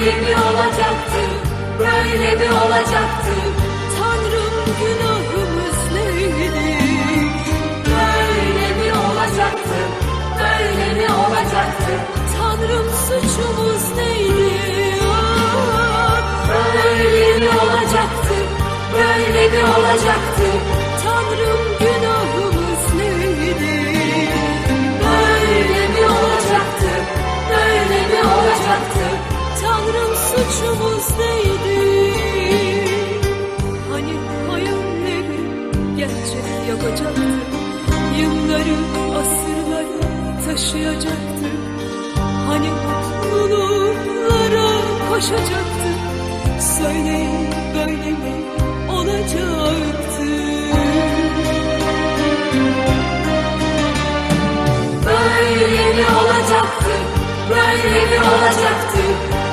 mi olacaktı, böyle mi olacaktı? Tanrım günahımız neydi? Böyle mi olacaktı, böyle mi olacaktı? Tanrım suçumuz neydi? Böyle mi olacaktı, böyle mi olacaktı? Tanrım günahımız neydi? Böyle mi olacaktı, böyle mi olacaktı? Tanrım suçumuz neydi? Hani hayalleri gerçek yapacaktı, yılları, asırları taşıyacaktı. Hani mutluluklara koşacaktı. Söyleyin, böyle mi olacaktı? Böyle mi olacaktı, böyle mi olacaktı?